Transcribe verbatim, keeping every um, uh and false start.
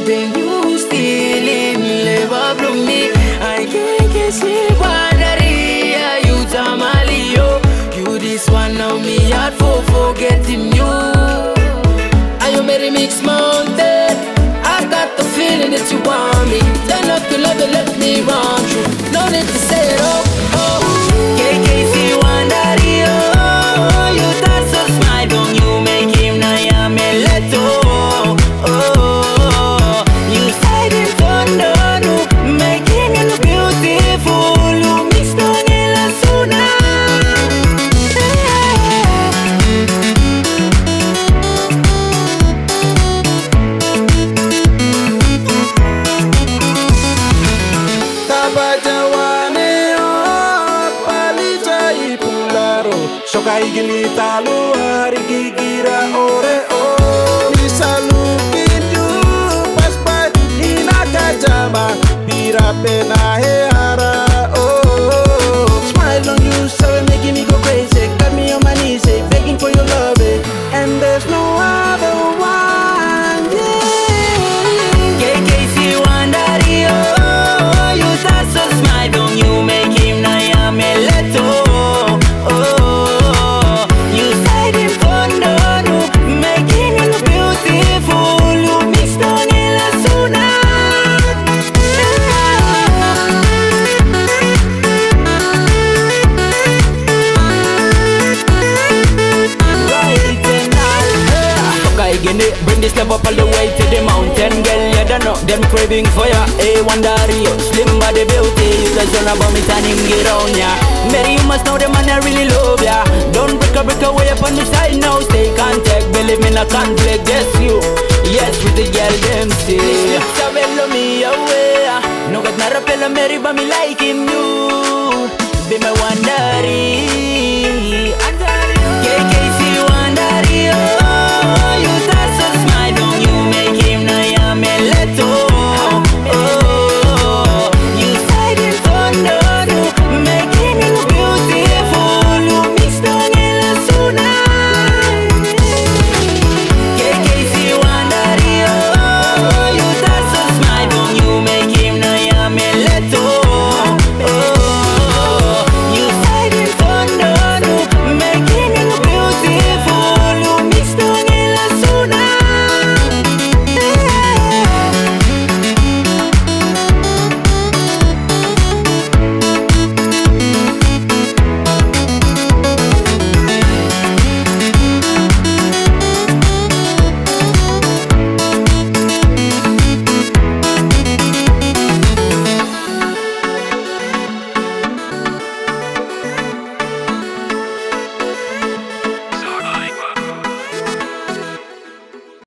something you still in love with me. I K K C WANDARI, you Tamale, yo. You this one now me hard for forgetting you. Are you Mary Mix Mountain? I got the feeling that you want me. Turn up the love and let me run through. No need to say it, oh, oh. K K C WANDARI, oh. You thought so smile, don't you make him na ya me let go. Sokai gili talu hari gigira ore oh. Bisa lukin you pas pat hina kajama pira pena hara oh. Smile on you so it making me go crazy. Got me on my knees, eh, begging for your love, eh. And there's no other one, yeah. K K C WANDARI, oh. You start so smile, don't you make him na ya me let go. Bring this love up all the way to the mountain. Girl, you don't know, them craving for ya. Hey, WANDARI, yo, slim body beauty. You just wanna bum it and him get on ya. Mary, you must know the man I really love ya. Don't break a break away up on the side now. Stay contact, believe me, I can't play just you. Yes, with the girl.